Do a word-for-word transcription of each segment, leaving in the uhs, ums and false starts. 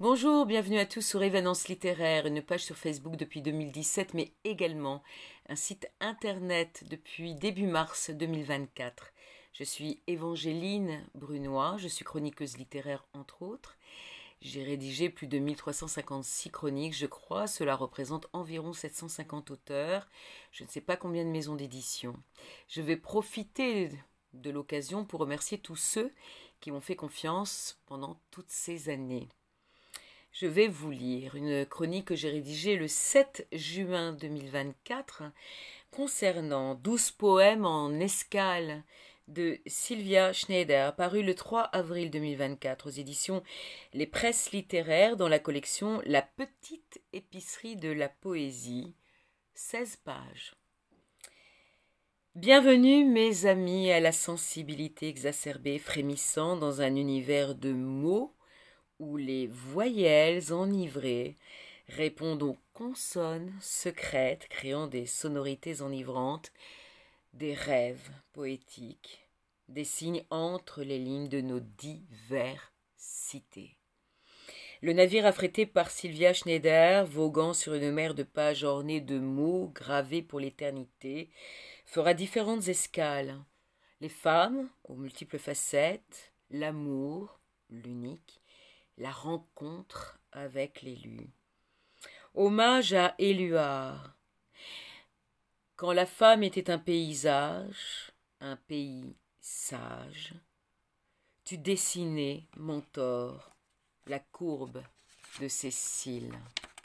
Bonjour, bienvenue à tous sur Évanence littéraire, une page sur Facebook depuis deux mille dix-sept, mais également un site internet depuis début mars deux mille vingt-quatre. Je suis Évangéline Brunois, je suis chroniqueuse littéraire entre autres. J'ai rédigé plus de mille trois cent cinquante-six chroniques, je crois. Cela représente environ sept cent cinquante auteurs. Je ne sais pas combien de maisons d'édition. Je vais profiter de l'occasion pour remercier tous ceux qui m'ont fait confiance pendant toutes ces années. Je vais vous lire une chronique que j'ai rédigée le sept juin deux mille vingt-quatre concernant douze poèmes en escale de Sylvia Schneider, paru le trois avril deux mille vingt-quatre aux éditions Les Presses littéraires dans la collection La petite épicerie de la poésie, seize pages. Bienvenue mes amis à la sensibilité exacerbée frémissant dans un univers de mots où les voyelles enivrées répondent aux consonnes secrètes, créant des sonorités enivrantes, des rêves poétiques, des signes entre les lignes de nos diversités. Le navire affrété par Sylvia Schneider, voguant sur une mer de pages ornées de mots gravés pour l'éternité, fera différentes escales. Les femmes, aux multiples facettes, l'amour, l'unique, la rencontre avec l'élu. Hommage à Éluard. Quand la femme était un paysage, un pays sage, tu dessinais, mentor, la courbe de ses cils.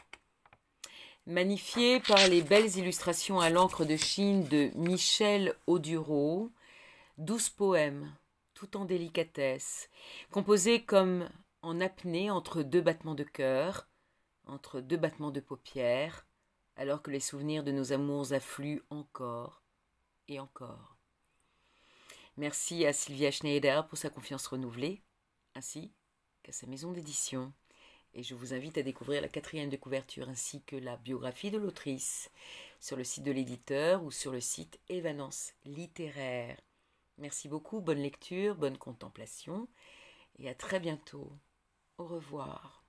Magnifié par les belles illustrations à l'encre de Chine de Michel Audureau, douze poèmes, tout en délicatesse, composés comme en apnée entre deux battements de cœur, entre deux battements de paupières, alors que les souvenirs de nos amours affluent encore et encore. Merci à Sylvia Schneider pour sa confiance renouvelée, ainsi qu'à sa maison d'édition. Et je vous invite à découvrir la quatrième de couverture ainsi que la biographie de l'autrice sur le site de l'éditeur ou sur le site Évanence littéraire. Merci beaucoup, bonne lecture, bonne contemplation et à très bientôt. Au revoir.